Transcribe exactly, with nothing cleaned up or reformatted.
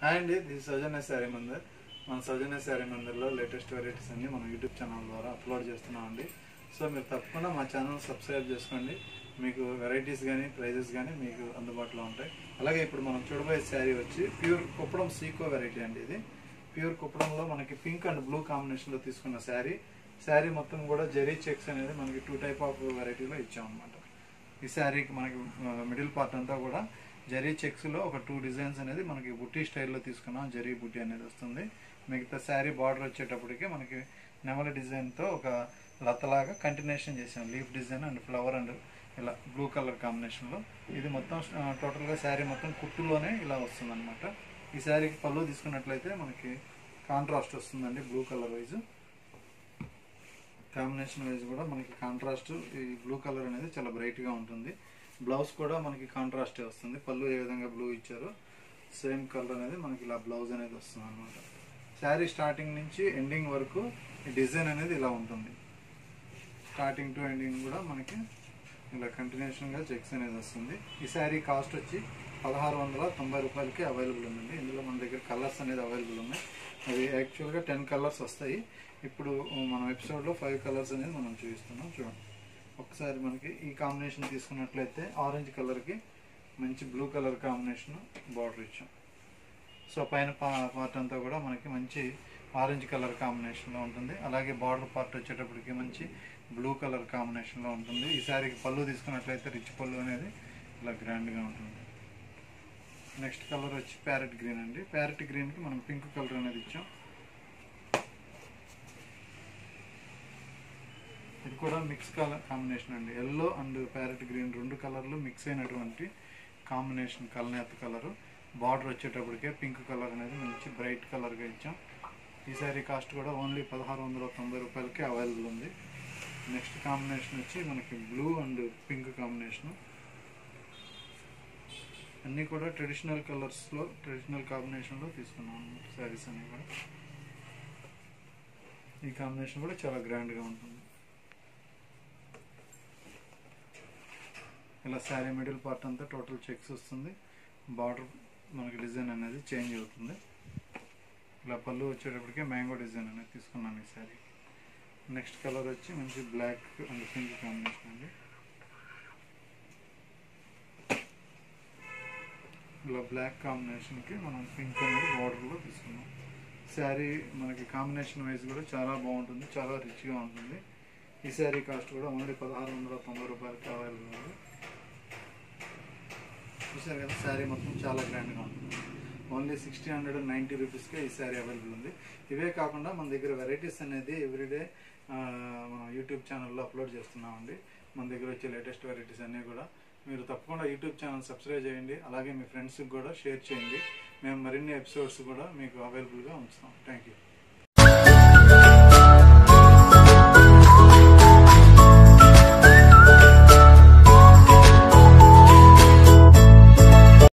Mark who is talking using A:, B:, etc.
A: Hi అండి, the సౌజన్య శారీ మందిర్. మన సౌజన్య శారీ మందిర్లో లేటెస్ట్ వెరైటీస్ అన్ని మనం యూట్యూబ్ ఛానల్ ద్వారా అప్లోడ్ చేస్తున్నామండి. సో మీరు తప్పకుండా మా ఛానల్ సబ్స్క్రైబ్ చేసుకోండి. మీకు వెరైటీస్ కానీ ప్రైజెస్ కానీ మీకు అందుబాటులో ఉంటాయి. అలాగే ఇప్పుడు మనం చూడబోయే శారీ వచ్చి ప్యూర్ కుప్పడం సీకో వెరైటీ అండి. ఇది ప్యూర్ కుప్పడంలో మనకి పింక్ అండ్ బ్లూ కాంబినేషన్లో తీసుకున్న శారీ. శారీ మొత్తం కూడా జెరీ చెక్స్ అనేది మనకి టూ టైప్ ఆఫ్ వెరైటీలో ఇచ్చామన్నమాట. ఈ శారీకి మనకి మిడిల్ పార్ట్ అంతా కూడా జరీ చెక్స్లో ఒక టూ డిజైన్స్ అనేది మనకి బుట్టి స్టైల్లో తీసుకున్నాం. జరీ బుట్టి అనేది వస్తుంది. మిగతా శారీ బార్డర్ వచ్చేటప్పటికి మనకి నెమలి డిజైన్తో ఒక లతలాగా కంటిన్యూషన్ చేసాం. Leaf design and flower and ఇలా బ్లూ కలర్ కాంబినేషన్లో. ఇది మొత్తం టోటల్గా శారీ మొత్తం కుట్టులోనే ఇలా వస్తుంది అనమాట. ఈ శారీకి పళ్ళు తీసుకున్నట్లయితే మనకి కాంట్రాస్ట్ వస్తుందండి. Blue colour wise combination wise కూడా మనకి కాంట్రాస్ట్ ఈ బ్లూ కలర్ అనేది చాలా బ్రైట్గా ఉంటుంది. బ్లౌజ్ కూడా మనకి కాంట్రాస్టే వస్తుంది. పళ్ళు ఏ విధంగా బ్లూ ఇచ్చారో సేమ్ కలర్ అనేది మనకి ఇలా బ్లౌజ్ అనేది వస్తుంది అనమాట. శారీ స్టార్టింగ్ నుంచి ఎండింగ్ వరకు ఈ డిజైన్ అనేది ఇలా ఉంటుంది. స్టార్టింగ్ టు ఎండింగ్ కూడా మనకి ఇలా కంటిన్యూషన్గా చెక్స్ అనేది వస్తుంది. ఈ శారీ కాస్ట్ వచ్చి పదహారు వందల తొంభై రూపాయలకి అవైలబుల్ ఉందండి. ఇందులో మన దగ్గర కలర్స్ అనేది అవైలబుల్ ఉన్నాయి. అవి యాక్చువల్గా టెన్ కలర్స్ వస్తాయి. ఇప్పుడు మనం ఎపిసోడ్లో ఫైవ్ కలర్స్ అనేది మనం చూపిస్తున్నాం. చూడండి ఒకసారి మనకి ఈ కాంబినేషన్ తీసుకున్నట్లయితే ఆరెంజ్ కలర్కి మంచి బ్లూ కలర్ కాంబినేషన్ బార్డర్ ఇచ్చాం. సో పైన పార్ట్ అంతా కూడా మనకి మంచి ఆరెంజ్ కలర్ కాంబినేషన్లో ఉంటుంది. అలాగే బార్డర్ పార్ట్ వచ్చేటప్పటికి మంచి బ్లూ కలర్ కాంబినేషన్లో ఉంటుంది. ఈ శారీకి పళ్ళు తీసుకున్నట్లయితే రిచ్ పళ్ళు అనేది ఇలా గ్రాండ్గా ఉంటుంది. నెక్స్ట్ కలర్ వచ్చి ప్యారెట్ గ్రీన్ అండి. ప్యారెట్ గ్రీన్కి మనం పింక్ కలర్ అనేది ఇచ్చాం. ఇది కూడా మిక్స్ కలర్ కాంబినేషన్ అండి. ఎల్లో అండ్ ప్యారెట్ గ్రీన్ రెండు కలర్లు మిక్స్ అయినటువంటి కాంబినేషన్ కలనేత కలరు. బార్డర్ వచ్చేటప్పటికే పింక్ కలర్ అనేది మంచి బ్రైట్ కలర్గా ఇచ్చాం. ఈ శారీ కాస్ట్ కూడా ఓన్లీ పదహారు వందల తొంభై రూపాయలకి అవైలబుల్ ఉంది. నెక్స్ట్ కాంబినేషన్ వచ్చి మనకి బ్లూ అండ్ పింక్ కాంబినేషను. అన్నీ కూడా ట్రెడిషనల్ కలర్స్లో ట్రెడిషనల్ కాంబినేషన్లో తీసుకున్నాం అన్నమాట. శారీస్ అన్నీ కూడా ఈ కాంబినేషన్ కూడా చాలా గ్రాండ్గా ఉంటుంది. ఇలా శారీ మిడిల్ పార్ట్ అంతా టోటల్ చెక్స్ వస్తుంది. బార్డర్ మనకి డిజైన్ అనేది చేంజ్ అవుతుంది. ఇలా పళ్ళు వచ్చేటప్పటికే మ్యాంగో డిజైన్ అనేది తీసుకున్నాను ఈ శారీ. నెక్స్ట్ కలర్ వచ్చి మంచి బ్లాక్ అండ్ పింక్ కాంబినేషన్ అండి. ఇలా బ్లాక్ కాంబినేషన్కి మనం పింక్ అనేది బార్డర్లో తీసుకున్నాం. శారీ మనకి కాంబినేషన్ వైజ్ కూడా చాలా బాగుంటుంది, చాలా రిచ్గా ఉంటుంది. ఈ శారీ కాస్ట్ కూడా ఓన్లీ పదహారు వందల తొంభై రూపాయలకి అవైలబుల్ ఉంది. చూసారు కదా, శారీ మొత్తం చాలా గ్రాండ్గా ఉంటుంది. Only sixty hundred and ninety రూపీస్కే ఈ శారీ అవైలబుల్ ఉంది. ఇవే కాకుండా మన దగ్గర వెరైటీస్ అనేది ఎవ్రీడే మన యూట్యూబ్ ఛానల్లో అప్లోడ్ చేస్తున్నామండి. మన దగ్గర వచ్చే లేటెస్ట్ వెరైటీస్ అన్నీ కూడా మీరు తప్పకుండా యూట్యూబ్ ఛానల్ సబ్స్క్రైబ్ చేయండి. అలాగే మీ ఫ్రెండ్స్కి కూడా షేర్ చేయండి. మేము మరిన్ని ఎపిసోడ్స్ కూడా మీకు అవైలబుల్గా ఉంచుతాం. Thank you.